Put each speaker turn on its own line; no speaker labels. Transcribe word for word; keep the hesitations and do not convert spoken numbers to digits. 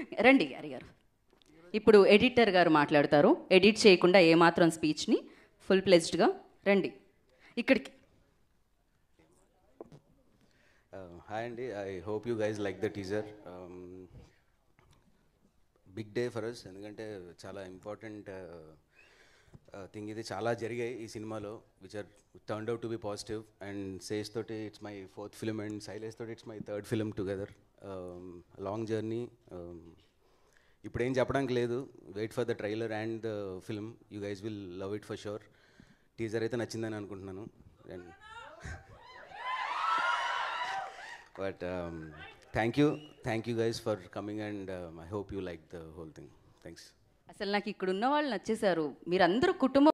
రండి గారి గారు. ఇప్పుడు ఎడిటర్ గారు మాట్లాడతారు. ఎడిట్ చేయకుండా ఏమాత్రం స్పీచ్ని ఫుల్ ప్లెజ్డ్గా రండి ఇక్కడికి.
హాయ్ అండి, I hope you guys like the teaser. Big day for us, ఎందుకంటే చాలా ఇంపార్టెంట్ థింగ్ ఇది. చాలా జరిగాయి ఈ సినిమాలో which are turned out to be positive. And Sesh తోటి it's my fourth film and Sailesh తోటి it's my third film together. Long journey. ఇప్పుడు ఏం చెప్పడానికి లేదు, wait for the trailer and the film. You guys will love it for sure. Teaser అయితే నచ్చిందని అనుకుంటున్నాను. And but thank you thank you guys for coming and I hope you like the whole thing. Thanks.
అసలు నాకు ఇక్కడ ఉన్న వాళ్ళు నచ్చేశారు. మీరందరూ కుటుంబం